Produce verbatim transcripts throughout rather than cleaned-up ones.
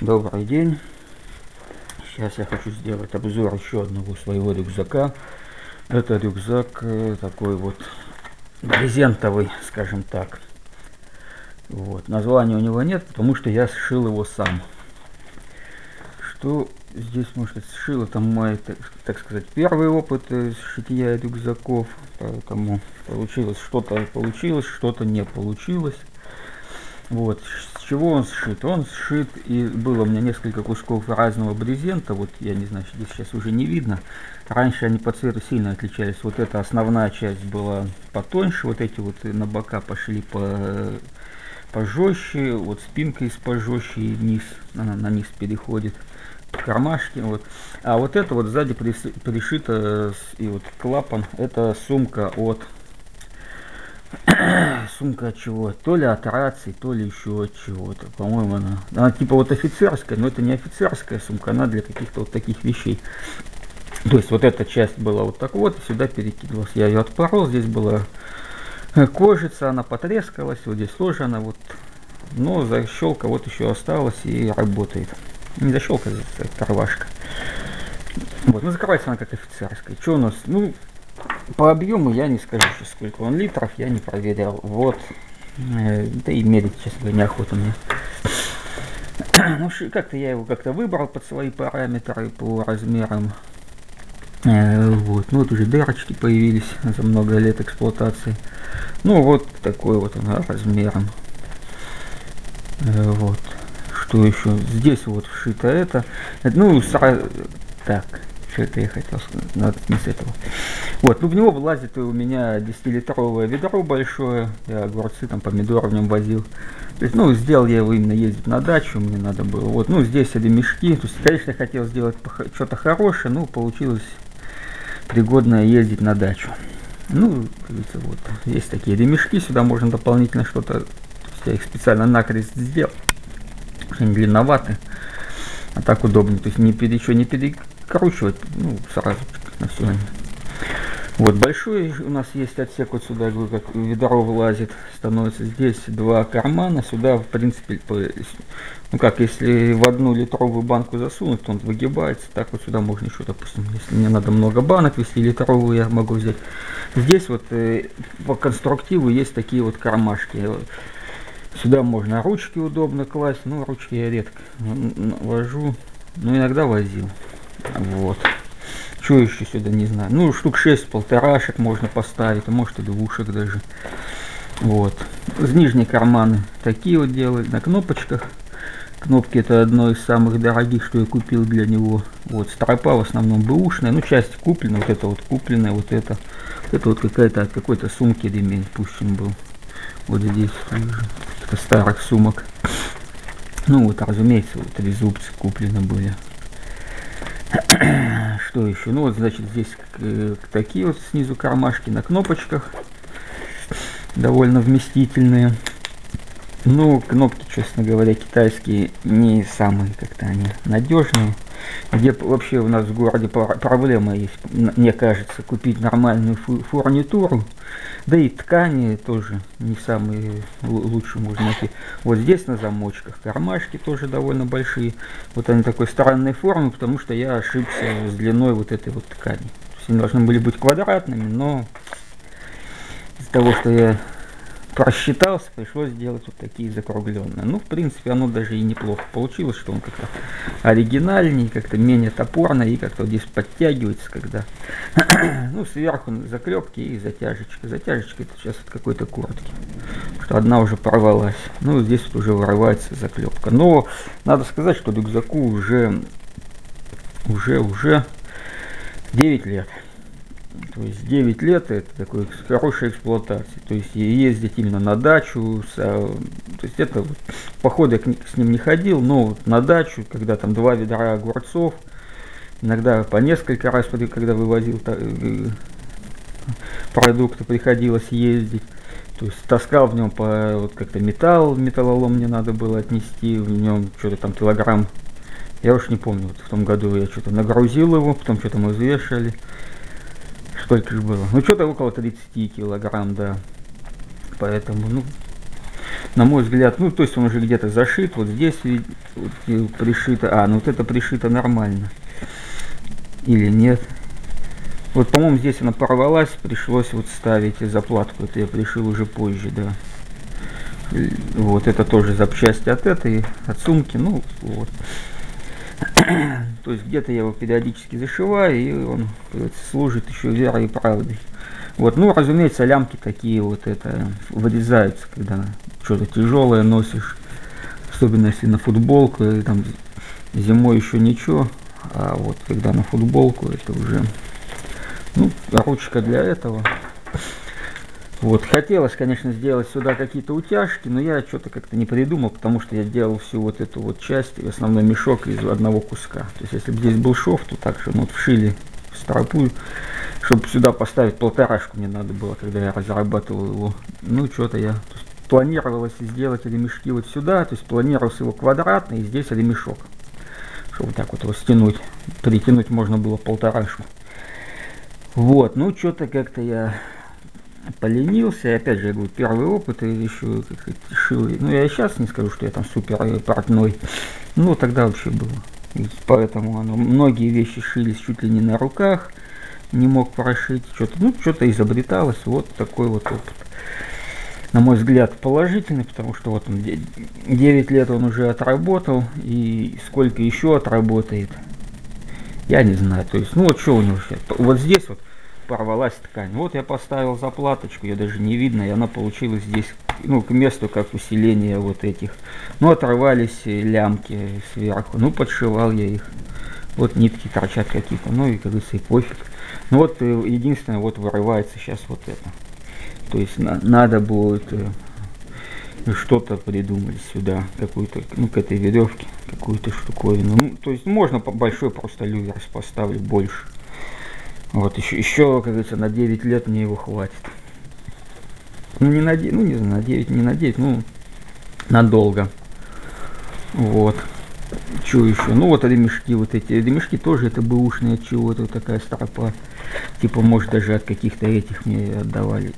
Добрый день. Сейчас я хочу сделать обзор еще одного своего рюкзака. Это рюкзак такой вот брезентовый, скажем так. Вот. Названия у него нет, потому что я сшил его сам. Что здесь, может быть, сшил? Это мой, так, так сказать, первый опыт шитья рюкзаков. Поэтому получилось что-то получилось, что-то не получилось. Вот, с чего он сшит? Он сшит, и было у меня несколько кусков разного брезента, вот я не знаю, здесь сейчас уже не видно. Раньше они по цвету сильно отличались. Вот эта основная часть была потоньше, вот эти вот на бока пошли по пожестче, вот спинка из пожестче и вниз, она на низ переходит, кармашки, вот. А вот это вот сзади пришито, и вот клапан, это сумка от сумка от чего? То ли от рации, то ли еще от чего-то. По-моему, она, она типа вот офицерская, но это не офицерская сумка, она для каких-то вот таких вещей. То есть вот эта часть была вот так вот, и сюда перекидывалась. Я ее отпорол, здесь была кожица, она потрескалась, вот здесь тоже она вот, но защелка вот еще осталась и работает. Не защелка, а карвашка. Вот, ну закрывается она как офицерская. Что у нас? Ну, по объему я не скажу сейчас, сколько он литров, я не проверял. Вот. Э, да и мерить, честно говоря, неохота мне. Ну, как-то я его как-то выбрал под свои параметры по размерам. Э, вот. Ну, вот уже дырочки появились за много лет эксплуатации. Ну, вот такой вот он размером. Э, вот. Что еще? Здесь вот вшито это. Ну, сразу... Так. Что это я хотел сказать? Надо не с этого. Вот, ну в него влазит у меня десятилитровое ведро большое. Я огурцы, там, помидоры в нем возил. То есть, ну, сделал я его именно ездить на дачу, мне надо было. Вот, ну, здесь ремешки. То есть, конечно, я хотел сделать что-то хорошее, но получилось пригодное ездить на дачу. Ну, кажется, вот, есть такие ремешки, сюда можно дополнительно что-то. То есть, я их специально накрест сделал. Что они длинноваты. А так удобно. То есть, не пере, еще не перекручивать, ну, сразу на все. Вот большой у нас есть отсек, вот сюда, говорю, как ведро влазит, становится здесь два кармана, сюда в принципе, ну как, если в одну литровую банку засунуть, то он выгибается, так вот сюда можно еще, допустим, если мне надо много банок, если литровую я могу взять. Здесь вот э, по конструктиву есть такие вот кармашки, сюда можно ручки удобно класть, ну ручки я редко вожу, но иногда возил, вот. Что еще сюда, не знаю. Ну, штук шесть полторашек можно поставить, а может и двушек даже. Вот. Нижние карманы такие вот делают на кнопочках. Кнопки это одно из самых дорогих, что я купил для него. Вот, стропа в основном бэушная. Ну, часть куплена, вот это вот купленная, вот это. Вот это вот какая-то от какой-то сумки ремень пущен был. Вот здесь это старых сумок. Ну, вот, разумеется, вот три зубца куплены были. Что еще? Ну вот, значит, здесь такие вот снизу кармашки на кнопочках, довольно вместительные. Ну, кнопки, честно говоря, китайские не самые как-то они надежные. Где вообще у нас в городе проблема есть, мне кажется, купить нормальную фурнитуру, да и ткани тоже не самые лучшие можно найти. Вот здесь на замочках кармашки тоже довольно большие. Вот они такой странной формы, потому что я ошибся с длиной вот этой вот ткани. То есть они должны были быть квадратными, но из-за того, что я просчитался, пришлось сделать вот такие закругленные. Ну, в принципе, оно даже и неплохо получилось, что он как-то оригинальней, как-то менее топорно и как-то вот здесь подтягивается, когда... Ну, сверху заклепки и затяжечка. Затяжечка это сейчас от какой-то куртки, что одна уже порвалась. Ну, здесь вот уже вырывается заклепка. Но надо сказать, что рюкзаку уже, уже, уже девять лет. То есть девять лет это такой хорошая эксплуатация. То есть ездить именно на дачу. С, то есть это вот, походу я с ним не ходил, но вот на дачу, когда там два ведра огурцов, иногда по несколько раз, когда вывозил продукты, приходилось ездить. То есть таскал в нем по вот как-то металл, металлолом мне надо было отнести, в нем что-то там килограмм. Я уж не помню, вот в том году я что-то нагрузил его, потом что-то мы взвешивали. Сколько же было? Ну, что-то около тридцати килограмм, да. Поэтому, ну, на мой взгляд, ну, то есть он уже где-то зашит, вот здесь вот, пришито, а, ну вот это пришито нормально, или нет. Вот, по-моему, здесь она порвалась, пришлось вот ставить заплатку, это я пришил уже позже, да. Вот, это тоже запчасти от этой, от сумки, ну, вот. То есть где-то я его периодически зашиваю, и он, служит еще верой и правдой. Вот, ну, разумеется, лямки такие вот это вырезаются, когда что-то тяжелое носишь, особенно если на футболку, и там зимой еще ничего, а вот когда на футболку, это уже, ну, ручка для этого. Вот, хотелось, конечно, сделать сюда какие-то утяжки, но я что-то как-то не придумал, потому что я делал всю вот эту вот часть, основной мешок из одного куска. То есть, если бы здесь был шов, то также, ну, вот вшили в стропу, чтобы сюда поставить полторашку мне надо было, когда я разрабатывал его. Ну, что-то я планировалось сделать ремешки вот сюда, то есть планировался его квадратный, и здесь ремешок, чтобы вот так вот его стянуть, притянуть можно было полторашку. Вот, ну, что-то как-то я поленился, и опять же, я говорю, первый опыт, и еще как-то шил, ну, я сейчас не скажу, что я там супер портной, ну, тогда вообще было, и поэтому оно, многие вещи шились чуть ли не на руках, не мог прошить, что-то, ну, что-то изобреталось, вот такой вот опыт. На мой взгляд, положительный, потому что вот он девять лет он уже отработал, и сколько еще отработает, я не знаю, то есть, ну, вот что у него сейчас, вот здесь вот порвалась ткань. Вот я поставил заплаточку, ее даже не видно, и она получилась здесь, ну, к месту как усиление вот этих. Ну, оторвались лямки сверху, ну, подшивал я их. Вот нитки торчат какие-то, ну, и, как говорится, и пофиг. Ну, вот единственное, вот вырывается сейчас вот это. То есть на, надо будет э, что-то придумать сюда, какую-то, ну, к этой веревке, какую-то штуковину. Ну, то есть можно большой просто люверс поставить больше. Вот, еще, еще, как говорится, на девять лет мне его хватит. Ну, не на девять, ну, не знаю, на девять, не на девять, ну, надолго. Вот. Что еще? Ну, вот ремешки, вот эти ремешки тоже это бэушные от чего-то, вот такая стропа. Типа, может, даже от каких-то этих мне отдавали.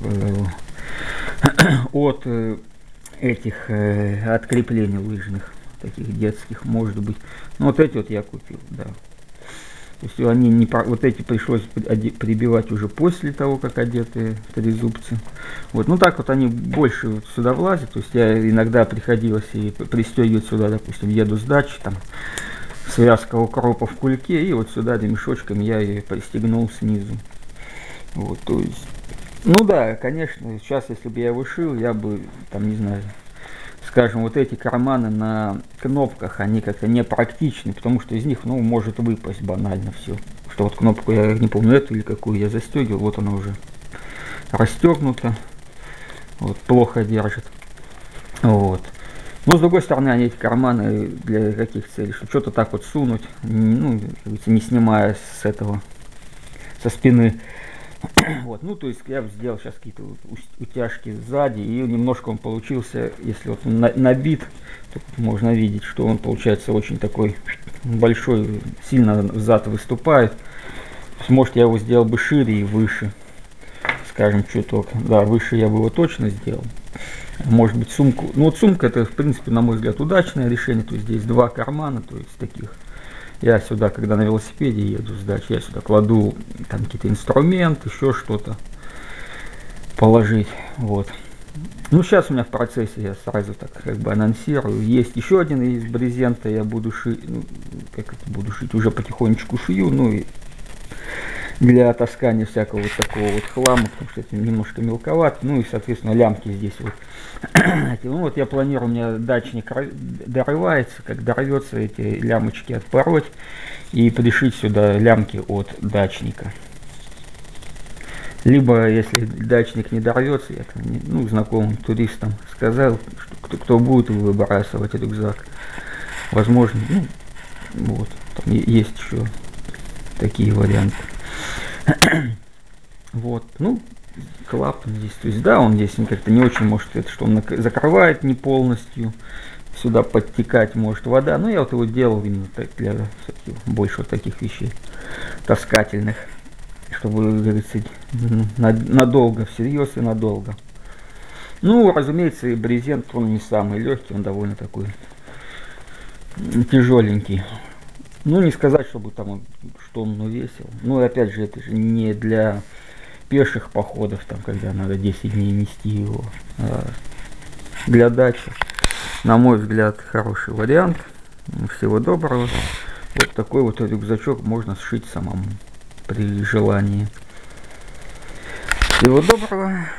От этих, от креплений лыжных, таких детских, может быть. Ну, вот эти вот я купил, да. То есть они не, вот эти пришлось прибивать уже после того, как одеты трезубцы. Вот, ну так вот они больше вот сюда влазят. То есть я иногда приходилось и пристегивать сюда, допустим, еду с дачи, там связка укропа в кульке, и вот сюда ремешочком я ее пристегнул снизу. Вот, то есть, ну да, конечно, сейчас, если бы я его шил, я бы, там, не знаю, скажем, вот эти карманы на кнопках, они как-то не практичны, потому что из них, ну, может выпасть банально все. Что вот кнопку, я не помню, эту или какую я застегивал, вот она уже расстегнута, вот, плохо держит. Вот. Но с другой стороны, они, эти карманы, для каких целей? Что что-то так вот сунуть, ну, не снимая с этого, со спины. Вот, ну, то есть я сделал сейчас какие-то утяжки сзади, и немножко он получился, если вот он набит, то можно видеть, что он получается очень такой большой, сильно зад выступает. Может, я его сделал бы шире и выше, скажем, чуток. Да, выше я бы его точно сделал. Может быть, сумку. Ну, вот сумка, это, в принципе, на мой взгляд, удачное решение. То есть здесь два кармана, то есть таких. Я сюда, когда на велосипеде еду с дачи, я сюда кладу там какие-то инструменты, еще что-то положить. Вот. Ну, сейчас у меня в процессе, я сразу так как бы анонсирую. Есть еще один из брезента, я буду шить, ну, как это буду шить, уже потихонечку шью, ну и для таскания всякого вот такого вот хлама, потому что это немножко мелковато. Ну и, соответственно, лямки здесь вот. Ну вот я планирую, у меня дачник дорывается, как дорвется, эти лямочки отпороть и пришить сюда лямки от дачника. Либо, если дачник не дорвется, я там, ну, знакомым туристам сказал, что кто, кто будет выбрасывать рюкзак, возможно, ну, вот, там есть еще такие варианты. Вот, ну, клапан здесь, то есть, да, он здесь как-то не очень может, это что он закрывает не полностью, сюда подтекать может вода, но я вот его делал именно так для больше вот таких вещей таскательных, чтобы, как говорится, надолго, всерьез и надолго. Ну, разумеется, и брезент, он не самый легкий, он довольно такой тяжеленький. Ну, не сказать, чтобы там он, что он весил. Ну, и опять же, это же не для пеших походов, там, когда надо десять дней нести его. А для дачи, на мой взгляд, хороший вариант. Всего доброго. Вот такой вот рюкзачок можно сшить самому при желании. Всего доброго.